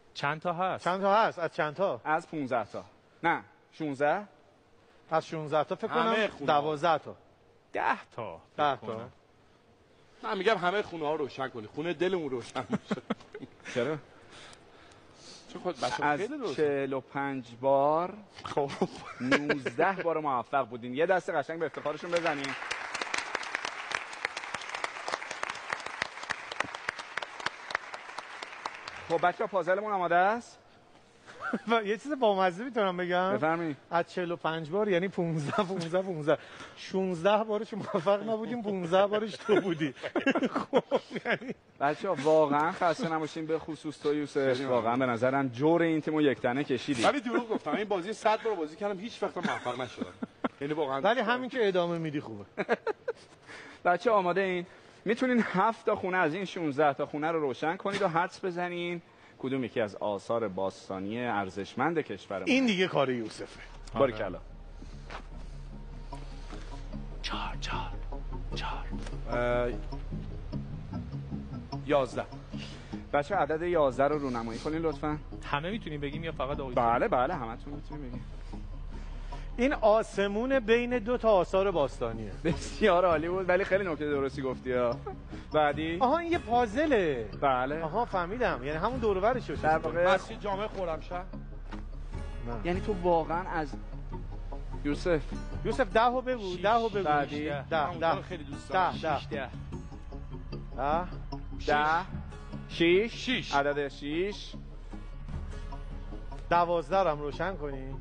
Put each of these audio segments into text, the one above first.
چند تا هست؟ چند تا هست؟ از چند تا؟ از 15 تا. نه 16. از 16 تا فکر کنم همه خونه 12 تا. 10 تا. 10 تا. من میگم همه خونه ها روشن کنی، خونه دلمون روشن باشه. چرا؟ چون خود بچه از خیلی درست 45 بار خب 19 بار موفق بودین. یه دست قشنگ به افتخارشون بزنین. خب بچه‌ها پازلمون آماده است. یه چیز بامزه میتونم بگم؟ بفرمایید. از 45 بار یعنی 15 16 بارش موفق نبودیم، 15 بارش تو بودی. خب یعنی بچه‌ها واقعا خسته نباشین، به خصوص تو یوسف. واقعا به نظرم جور این تیمو یک تنه کشیدی. ولی دروغ گفتم، این بازی 100 بار بازی کردم هیچ وقت موفق نشدم. یعنی واقعا ولی همین که ادامه میدی خوبه. بچه آماده این؟ میتونین 7 تا خونه از این 16 تا خونه رو روشن کنید و حدس بزنین کدوم یکی از آثار باستانی ارزشمند کشورمون. این دیگه کار یوسفه. باریکلا. 4 11. بچه عدد 11 رو رونمایی کنین لطفاً. همه میتونیم بگیم یا فقط آقای؟ بله همتون میتونین بگین. این آسمون بین دو تا آثار باستانیه. بسیار عالی بود ولی خیلی نکته درستی گفتی ها. بعدی؟ آها این یه پازله. بله. آها فهمیدم، یعنی همون دور و برش در واقع مسجد جامع خرمشهر. یعنی تو واقعا از یوسف 10 رو بگو، 10 رو بگو. بعدی 10 خیلی دوست دارم. 10 6 عدد 6 12 رو هم روشن کنی.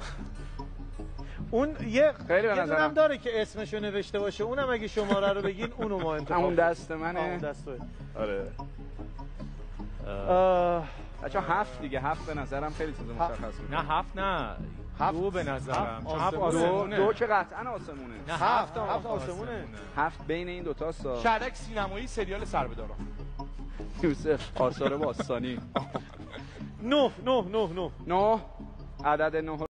اون یه خیلی به نظرم دونم داره که اسمشو نوشته باشه، اونم اگه شماره رو بگین اونو ما انتخاب. همون دست منه. همون دست توه. آره. بچه 7 دیگه، 7 به نظرم خیلی چیز مشخص بود. نه 7 نه 2 به نظرم. چون 7 آسمونه. دو که قطعا آسمونه. نه 7 آسمونه. 7 بین این دوتا سا. شهرک سینمایی سریال سربه‌داران. یوسف آثار باستانی. 9 9 عدد 9